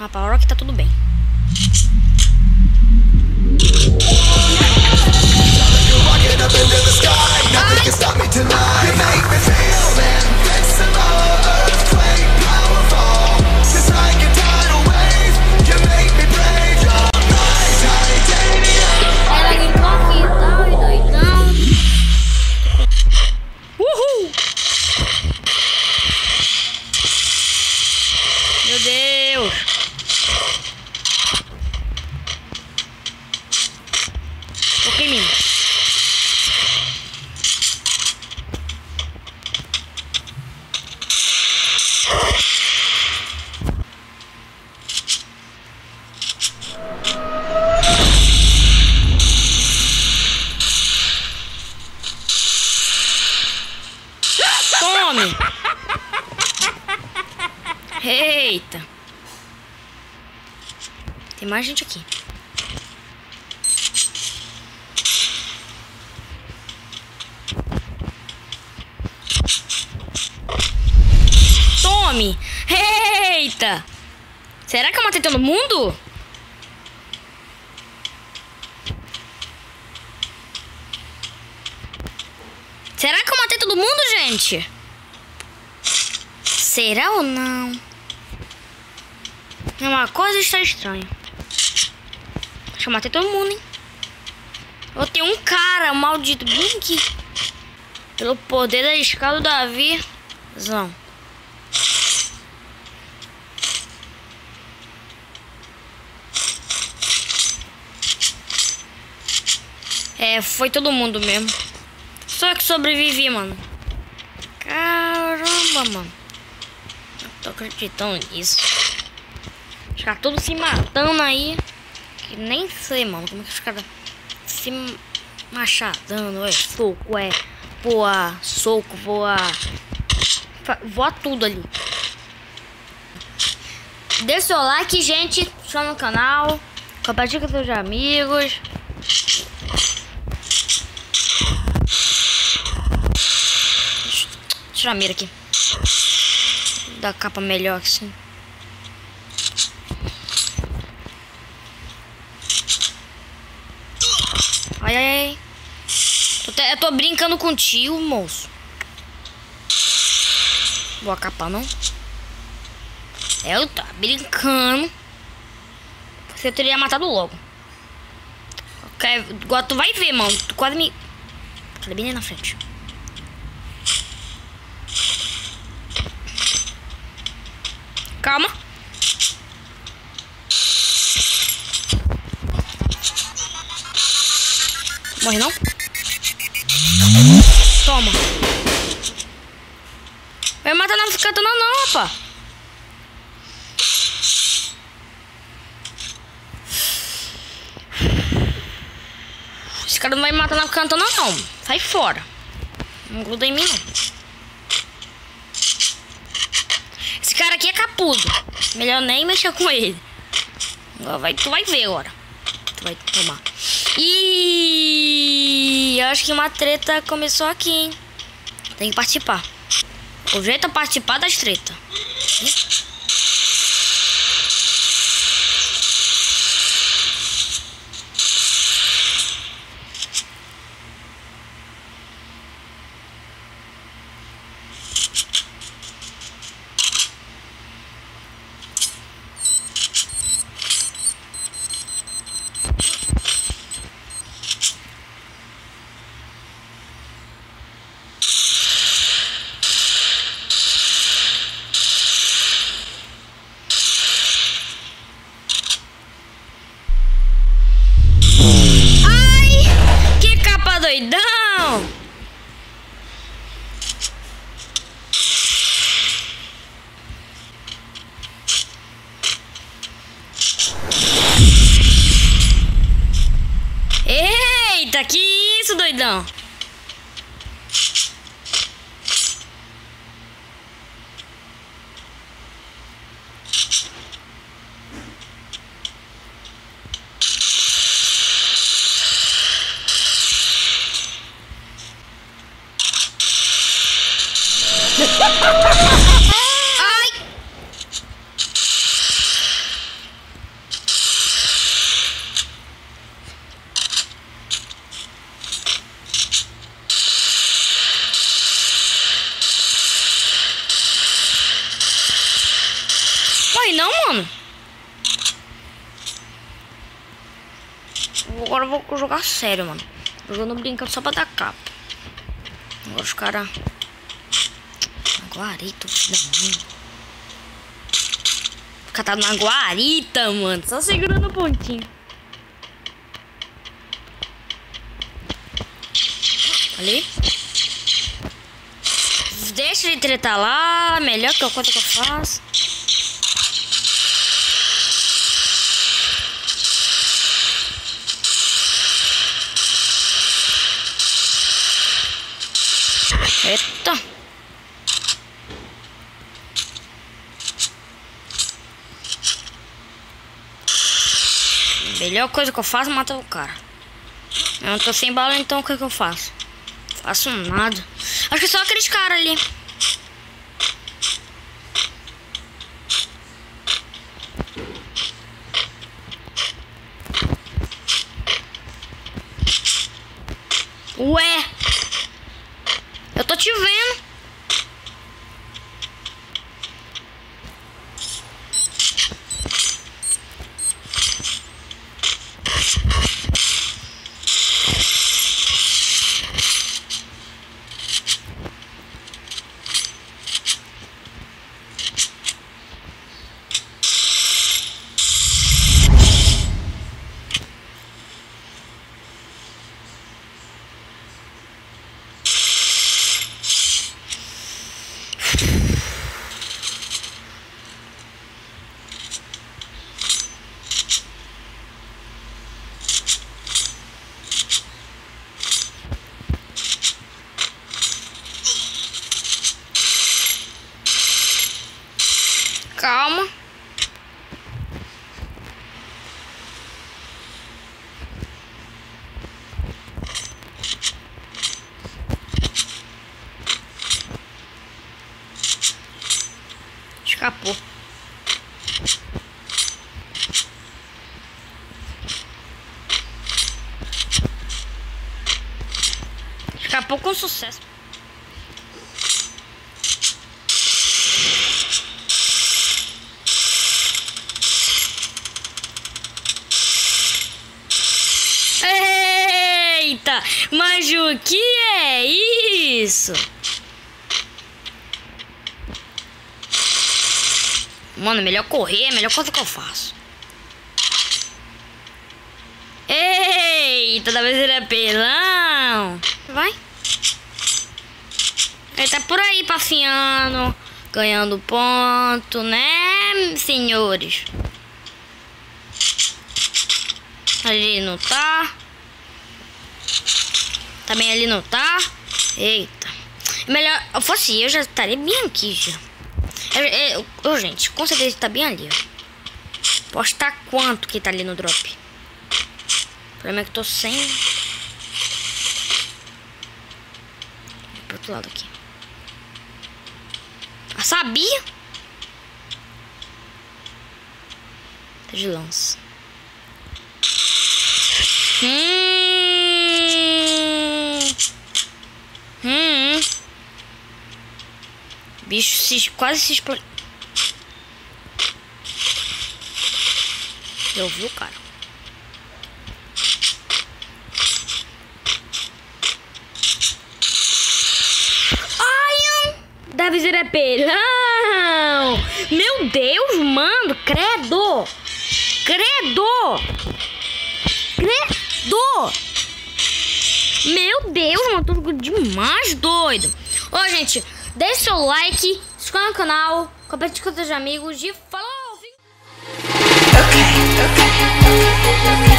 Apavora que tá tudo bem. Uhul! Meu Deus! Toquei em mim. Tome! Eita! Tem mais gente aqui. Tome! Eita! Será que eu matei todo mundo? Será que eu matei todo mundo, gente? Será ou não? Uma coisa está estranha. Acho que eu matei todo mundo, hein? Eu tenho um cara, um maldito, bem aqui. Pelo poder da escada do Davi. Zão. É, foi todo mundo mesmo. Só eu que sobrevivi, mano. Caramba, mano. Não tô acreditando nisso. Os caras todos se matando aí. Que nem sei, mano. Como é que os caras se machadando? É soco, é voar, soco, voar. Voa tudo ali. Deixa o seu like, gente. Se inscreva no canal. Compartilha com seus amigos. Deixa eu tirar a mira aqui. Da capa melhor assim. Ai, ai, ai. Eu tô brincando contigo, moço. Vou acapar, não? Eu tô brincando. Você teria matado logo. Okay. Agora tu vai ver, mano. Tu quase me... Falei bem ali na frente. Calma. Morre não? Toma. Vai matar na katana não, rapá. Esse cara não vai me matar na katana não. Sai fora. Não gruda em mim não. Esse cara aqui é capudo. Melhor nem mexer com ele. Agora tu vai ver agora. Tu vai tomar. E acho que uma treta começou aqui, hein? Tem que participar. O jeito é participar das tretas. Doidão! Eita, que isso, doidão? Ai! não, mano. Agora eu vou jogar sério, mano. Jogando brincando só pra dar capa. Agora os caras... Guarita, filho da mãe. O cara tá na guarita, mano. Só segurando o pontinho. Ali. Deixa ele tretar lá. Melhor que a coisa que eu faço. Eita. Melhor coisa que eu faço é matar o cara. Eu não tô sem bala, então o que eu faço? Faço nada. Acho que só aqueles caras ali. Ué, eu tô te vendo. Calma. Escapou. Escapou com sucesso. Eita, mas o que é isso? Mano, melhor correr, é a melhor coisa que eu faço. Eita, da vez ele é pelão. Vai. Ele tá por aí passeando, ganhando ponto, né, senhores? Ali não tá. Também ali não tá. Eita. Melhor, se fosse eu já estaria bem aqui já. Gente, com certeza tá bem ali, ó. Posso estar quanto que tá ali no drop. O problema é que eu tô sem. Pro outro lado aqui. Ah, sabia? Tá de lança. Bicho quase se explodiu. Eu vi o cara. Ai, deve ser é pelão. Meu Deus, mano. Credo. Meu Deus, mano. Tô demais doido. Ô, gente, deixa seu like, se inscreva no canal, compartilhe com seus amigos e falou! Okay.